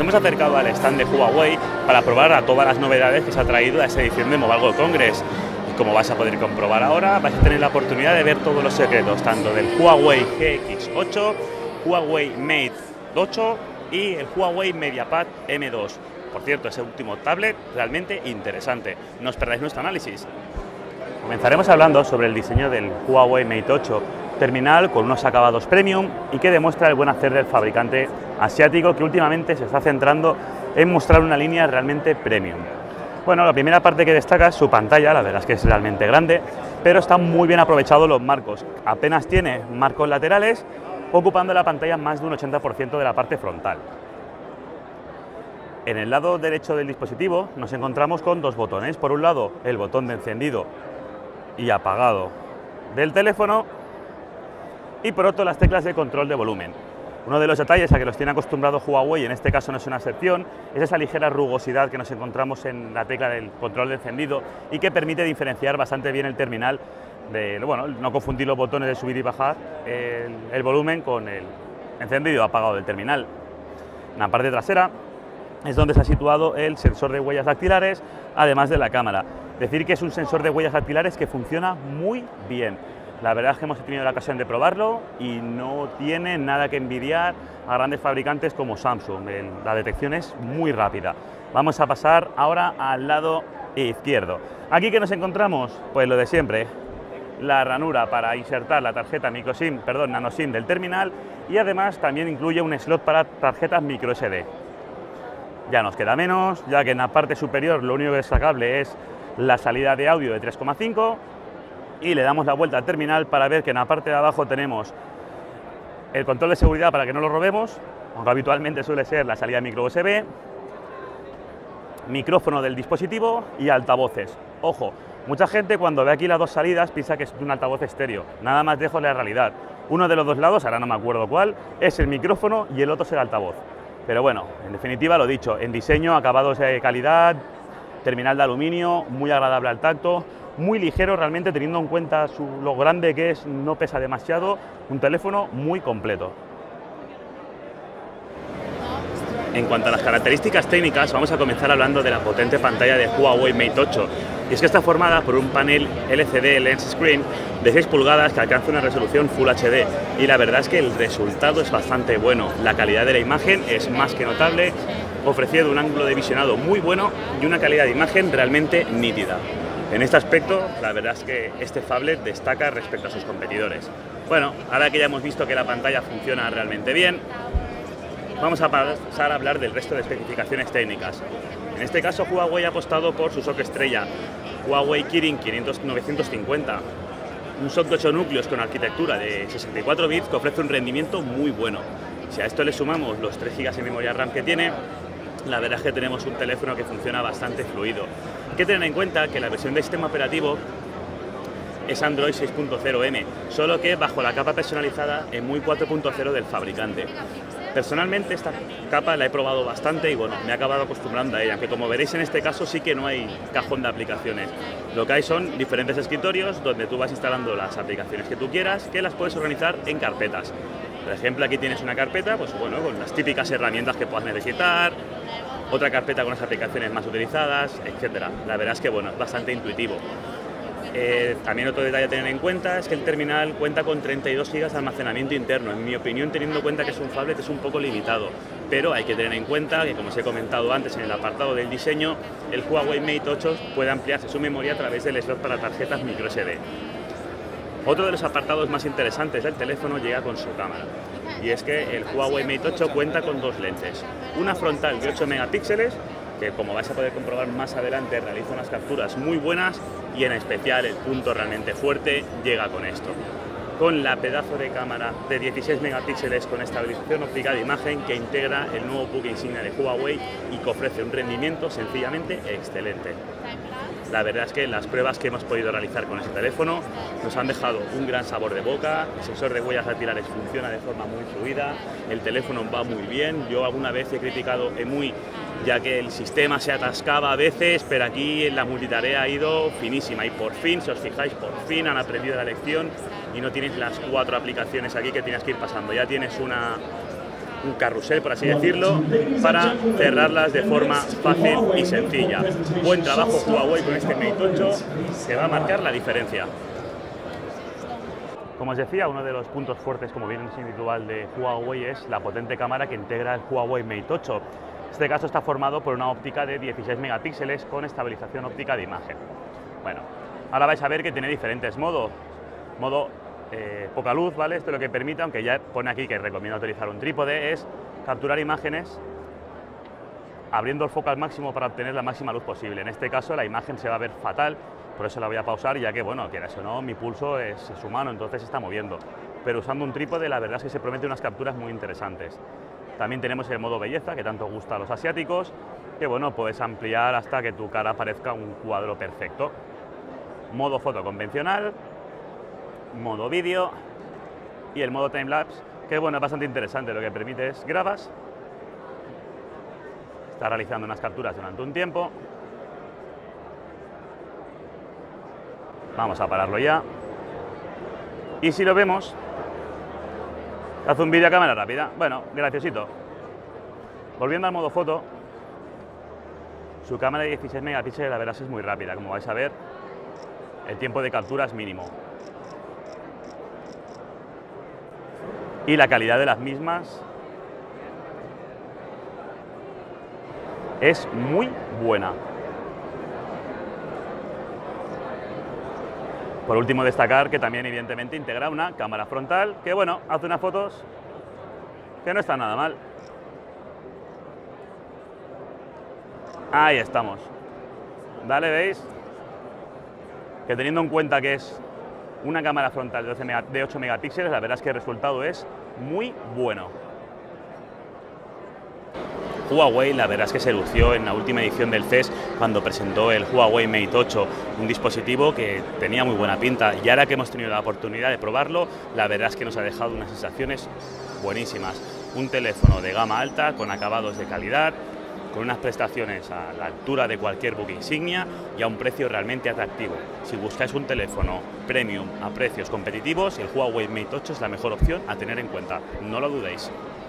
hemos acercado al stand de Huawei para probar a todas las novedades que se ha traído a esta edición de Mobile World Congress. Y como vas a poder comprobar ahora, vais a tener la oportunidad de ver todos los secretos, tanto del Huawei GX8, Huawei Mate 8 y el Huawei MediaPad M2. Por cierto, ese último tablet realmente interesante. No os perdáis nuestro análisis. Comenzaremos hablando sobre el diseño del Huawei Mate 8, terminal con unos acabados premium y que demuestra el buen hacer del fabricante asiático, que últimamente se está centrando en mostrar una línea realmente premium. Bueno, la primera parte que destaca es su pantalla, la verdad es que es realmente grande, pero están muy bien aprovechados los marcos. Apenas tiene marcos laterales, ocupando la pantalla más de un 80% de la parte frontal. En el lado derecho del dispositivo nos encontramos con dos botones. Por un lado, el botón de encendido y apagado del teléfono, y por otro las teclas de control de volumen. Uno de los detalles a que los tiene acostumbrado Huawei, en este caso no es una excepción, es esa ligera rugosidad que nos encontramos en la tecla del control de encendido y que permite diferenciar bastante bien el terminal de, bueno, no confundir los botones de subir y bajar el volumen con el encendido apagado del terminal. En la parte trasera es donde se ha situado el sensor de huellas dactilares, además de la cámara. Decir que es un sensor de huellas dactilares que funciona muy bien. La verdad es que hemos tenido la ocasión de probarlo y no tiene nada que envidiar a grandes fabricantes como Samsung. La detección es muy rápida. Vamos a pasar ahora al lado izquierdo. ¿Aquí qué nos encontramos? Pues lo de siempre. La ranura para insertar la tarjeta nano SIM del terminal, y además también incluye un slot para tarjetas micro SD. Ya nos queda menos, ya que en la parte superior lo único destacable es la salida de audio de 3,5, y le damos la vuelta al terminal para ver que en la parte de abajo tenemos el control de seguridad para que no lo robemos, aunque habitualmente suele ser la salida micro USB, micrófono del dispositivo y altavoces. Ojo, mucha gente cuando ve aquí las dos salidas piensa que es un altavoz estéreo, nada más lejos de la realidad. Uno de los dos lados, ahora no me acuerdo cuál, es el micrófono y el otro es el altavoz. Pero bueno, en definitiva lo dicho, en diseño, acabados de calidad, terminal de aluminio, muy agradable al tacto, muy ligero realmente, teniendo en cuenta lo grande que es, no pesa demasiado, un teléfono muy completo. En cuanto a las características técnicas, vamos a comenzar hablando de la potente pantalla de Huawei Mate 8. Y es que está formada por un panel LCD Lens Screen de 6 pulgadas que alcanza una resolución Full HD. Y la verdad es que el resultado es bastante bueno. La calidad de la imagen es más que notable, ofreciendo un ángulo de visionado muy bueno y una calidad de imagen realmente nítida. En este aspecto, la verdad es que este phablet destaca respecto a sus competidores. Bueno, ahora que ya hemos visto que la pantalla funciona realmente bien, vamos a pasar a hablar del resto de especificaciones técnicas. En este caso, Huawei ha apostado por su SoC estrella, Huawei Kirin 950, un SoC de 8 núcleos con arquitectura de 64 bits que ofrece un rendimiento muy bueno. Si a esto le sumamos los 3 GB de memoria RAM que tiene, la verdad es que tenemos un teléfono que funciona bastante fluido. Hay que tener en cuenta que la versión de sistema operativo es Android 6.0M, solo que bajo la capa personalizada EMUI 4.0 del fabricante. Personalmente esta capa la he probado bastante y bueno, me he acabado acostumbrando a ella, aunque como veréis en este caso sí que no hay cajón de aplicaciones. Lo que hay son diferentes escritorios donde tú vas instalando las aplicaciones que tú quieras, que las puedes organizar en carpetas. Por ejemplo, aquí tienes una carpeta, pues bueno, con las típicas herramientas que puedas necesitar, otra carpeta con las aplicaciones más utilizadas, etcétera. La verdad es que bueno, es bastante intuitivo. También otro detalle a tener en cuenta es que el terminal cuenta con 32 GB de almacenamiento interno. En mi opinión, teniendo en cuenta que es un phablet, es un poco limitado, pero hay que tener en cuenta que, como os he comentado antes en el apartado del diseño, el Huawei Mate 8 puede ampliarse su memoria a través del slot para tarjetas micro SD. Otro de los apartados más interesantes del teléfono llega con su cámara, y es que el Huawei Mate 8 cuenta con dos lentes, una frontal de 8 megapíxeles, que como vais a poder comprobar más adelante realiza unas capturas muy buenas, y en especial el punto realmente fuerte llega con esto, con la pedazo de cámara de 16 megapíxeles con estabilización óptica de imagen que integra el nuevo buque insignia de Huawei y que ofrece un rendimiento sencillamente excelente. La verdad es que las pruebas que hemos podido realizar con este teléfono nos han dejado un gran sabor de boca. El sensor de huellas dactilares funciona de forma muy fluida, el teléfono va muy bien. Yo alguna vez he criticado EMUI ya que el sistema se atascaba a veces, pero aquí en la multitarea ha ido finísima y por fin, si os fijáis, por fin han aprendido la lección y no tienes las 4 aplicaciones aquí que tienes que ir pasando. Ya tienes una un carrusel, por así decirlo, para cerrarlas de forma fácil y sencilla. Buen trabajo Huawei con este Mate 8, que va a marcar la diferencia. Como os decía, uno de los puntos fuertes, como bien es individual, de Huawei es la potente cámara que integra el Huawei Mate 8. En este caso está formado por una óptica de 16 megapíxeles con estabilización óptica de imagen. Bueno, ahora vais a ver que tiene diferentes modos. Modo poca luz, ¿vale? Esto lo que permite, aunque ya pone aquí que recomiendo utilizar un trípode, es capturar imágenes abriendo el foco al máximo para obtener la máxima luz posible. En este caso la imagen se va a ver fatal, por eso la voy a pausar, ya que, bueno, quieras o no, mi pulso es humano, entonces se está moviendo. Pero usando un trípode la verdad es que se promete unas capturas muy interesantes. También tenemos el modo belleza, que tanto gusta a los asiáticos, que, bueno, puedes ampliar hasta que tu cara parezca un cuadro perfecto. Modo foto convencional, modo vídeo y el modo timelapse, que, bueno, es bastante interesante. Lo que permite es grabas, está realizando unas capturas durante un tiempo. Vamos a pararlo ya. Y si lo vemos, hace un vídeo a cámara rápida. Bueno, graciosito. Volviendo al modo foto, su cámara de 16 megapíxeles la verdad es muy rápida. Como vais a ver, el tiempo de captura es mínimo. Y la calidad de las mismas es muy buena. Por último, destacar que también evidentemente integra una cámara frontal que, bueno, hace unas fotos que no están nada mal. Ahí estamos. Vale, ¿veis? Que teniendo en cuenta que es una cámara frontal de 8 megapíxeles, la verdad es que el resultado es muy bueno. Huawei, la verdad es que se lució en la última edición del CES cuando presentó el Huawei Mate 8, un dispositivo que tenía muy buena pinta, y ahora que hemos tenido la oportunidad de probarlo, la verdad es que nos ha dejado unas sensaciones buenísimas. Un teléfono de gama alta, con acabados de calidad, con unas prestaciones a la altura de cualquier buque insignia y a un precio realmente atractivo. Si buscáis un teléfono premium a precios competitivos, el Huawei Mate 8 es la mejor opción a tener en cuenta, no lo dudéis.